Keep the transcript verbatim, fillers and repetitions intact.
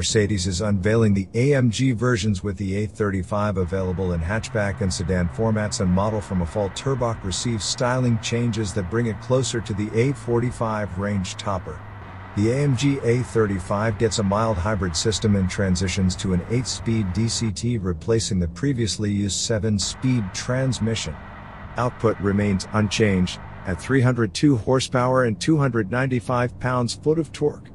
Mercedes is unveiling the A M G versions with the A thirty-five available in hatchback and sedan formats, and model from Affalterbach receives styling changes that bring it closer to the A forty-five range topper. The A M G A thirty-five gets a mild hybrid system and transitions to an eight-speed D C T, replacing the previously used seven-speed transmission. Output remains unchanged at three hundred two horsepower and two hundred ninety-five pounds-foot of torque.